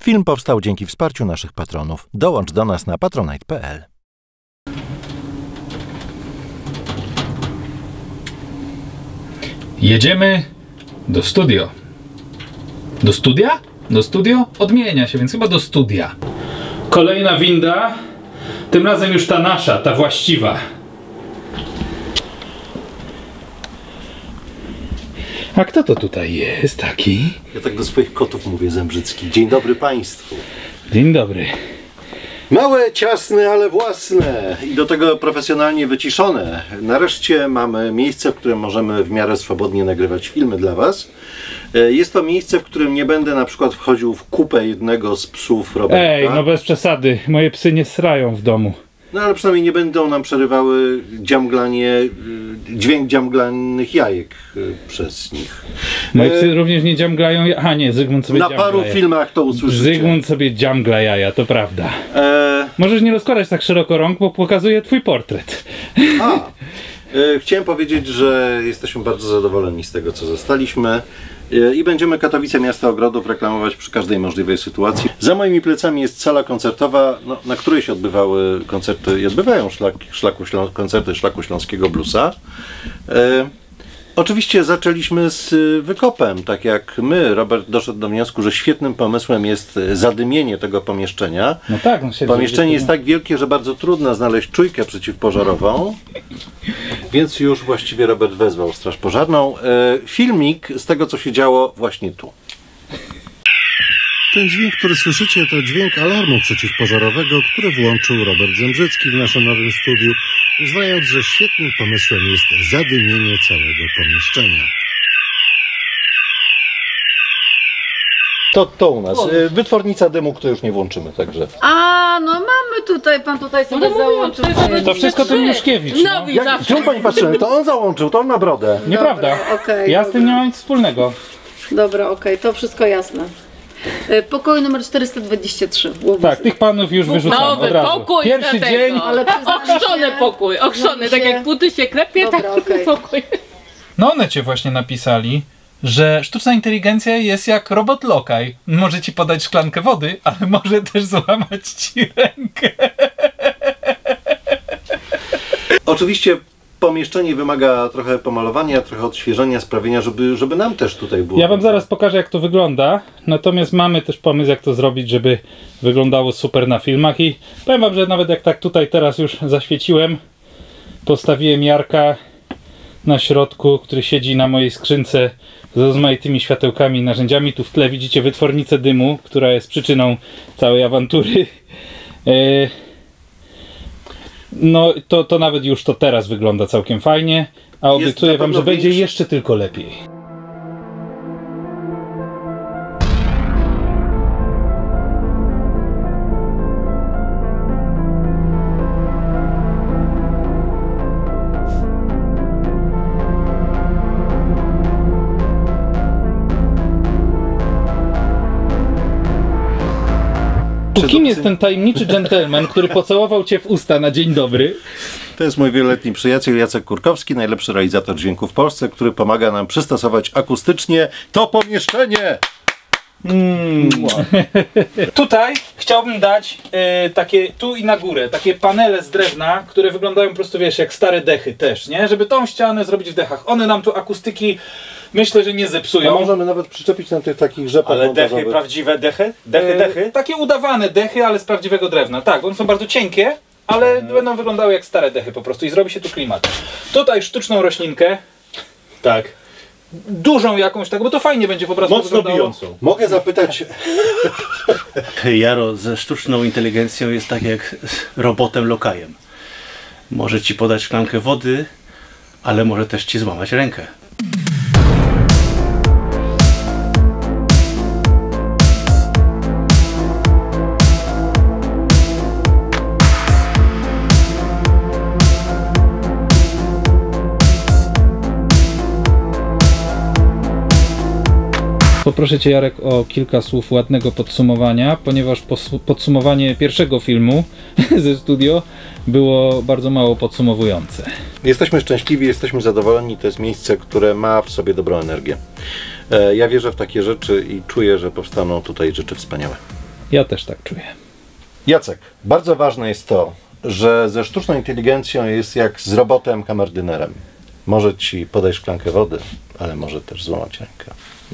Film powstał dzięki wsparciu naszych patronów. Dołącz do nas na patronite.pl. Jedziemy do studio. Do studia? Do studio? Odmienia się, więc chyba do studia. Kolejna winda. Tym razem już ta nasza, ta właściwa. A kto to tutaj jest taki? Ja tak do swoich kotów mówię, Zembrzycki. Dzień dobry Państwu. Dzień dobry. Małe, ciasne, ale własne i do tego profesjonalnie wyciszone. Nareszcie mamy miejsce, w którym możemy w miarę swobodnie nagrywać filmy dla Was. Jest to miejsce, w którym nie będę na przykład wchodził w kupę jednego z psów Roberta. Ej, no bez przesady. Moje psy nie srają w domu. No ale przynajmniej nie będą nam przerywały dźwięk dziamglanych jajek przez nich. Moje psy również nie dziamglają. Aha, nie, Zygmunt sobie na dziamgla paru jaja. filmach to usłyszycie. Zygmunt sobie dziamgla jaja, to prawda. Możesz nie rozkładać tak szeroko rąk, bo pokazuje twój portret. Chciałem powiedzieć, że jesteśmy bardzo zadowoleni z tego, co zostaliśmy i będziemy Katowice Miasta Ogrodów reklamować przy każdej możliwej sytuacji. Za moimi plecami jest sala koncertowa, na której się odbywały koncerty i odbywają koncerty Szlaku Śląskiego Bluesa. Oczywiście zaczęliśmy z wykopem, tak jak my. Robert doszedł do wniosku, że świetnym pomysłem jest zadymienie tego pomieszczenia. No tak, Pomieszczenie jest tak wielkie, że bardzo trudno znaleźć czujkę przeciwpożarową, więc już właściwie Robert wezwał straż pożarną. Filmik z tego, co się działo właśnie tu. Ten dźwięk, który słyszycie, to dźwięk alarmu przeciwpożarowego, który włączył Robert Zembrzycki w naszym nowym studiu, uznając, że świetnym pomysłem jest zadymienie całego pomieszczenia. To u nas. Wytwornica dymu, której już nie włączymy, także. A, no mamy tutaj, pan tutaj sobie załączył. To wszystko ten Juszkiewicz. No i zawsze. Czemu pani patrzy? To on załączył, to on ma brodę. Nieprawda. Okej, ja z tym nie mam nic wspólnego. Dobra, okej, to wszystko jasne. Pokój numer 423. Tak, tych panów już wyrzucamy Nowy od razu. pokój Pierwszy do dzień. tego. Ale przyznam Ochrzczony się- pokój, ochrzczony, tak się- jak buty się klepie, Dobra, tak okej. pokój. No one cię właśnie napisali, że sztuczna inteligencja jest jak robot lokaj. Może ci podać szklankę wody, ale może też złamać ci rękę. Oczywiście pomieszczenie wymaga trochę pomalowania, trochę odświeżenia, sprawienia, żeby nam też tutaj było. Ja wam zaraz pokażę, jak to wygląda, natomiast mamy też pomysł, jak to zrobić, żeby wyglądało super na filmach i powiem wam, że nawet jak tak tutaj teraz już zaświeciłem, postawiłem Jarka na środku, który siedzi na mojej skrzynce z rozmaitymi światełkami i narzędziami. Tu w tle widzicie wytwornicę dymu, która jest przyczyną całej awantury. No to nawet już to teraz wygląda całkiem fajnie, a obiecuję wam, że będzie jeszcze tylko lepiej. Kim jest ten tajemniczy dżentelmen, który pocałował cię w usta na dzień dobry? To jest mój wieloletni przyjaciel Jacek Kurkowski, najlepszy realizator dźwięku w Polsce, który pomaga nam przystosować akustycznie to pomieszczenie. Tutaj chciałbym dać takie, tu i na górę, takie panele z drewna, które wyglądają po prostu, wiesz, jak stare dechy też, nie? Żeby tą ścianę zrobić w dechach. One nam tu akustyki, myślę, że nie zepsują. A możemy nawet przyczepić na tych takich rzepach Ale montażowych. dechy, prawdziwe dechy? Dechy? Takie udawane dechy, ale z prawdziwego drewna. Tak, one są bardzo cienkie, ale będą wyglądały jak stare dechy po prostu i zrobi się tu klimat. Tutaj sztuczną roślinkę. Tak. Dużą jakąś, tak, bo to fajnie będzie w obrazku Mocno wyglądało. bijącą. Mogę zapytać, Jaro, ze sztuczną inteligencją jest tak jak z robotem lokajem. Może ci podać szklankę wody, ale może też ci złamać rękę. Poproszę Cię, Jarek, o kilka słów ładnego podsumowania, ponieważ podsumowanie pierwszego filmu ze studio było bardzo mało podsumowujące. jesteśmy szczęśliwi, jesteśmy zadowoleni, to jest miejsce, które ma w sobie dobrą energię. Ja wierzę w takie rzeczy i czuję, że powstaną tutaj rzeczy wspaniałe. Ja też tak czuję. Jacek, bardzo ważne jest to, że ze sztuczną inteligencją jest jak z robotem kamerdynerem. Może ci podać szklankę wody, ale może też złamać rękę.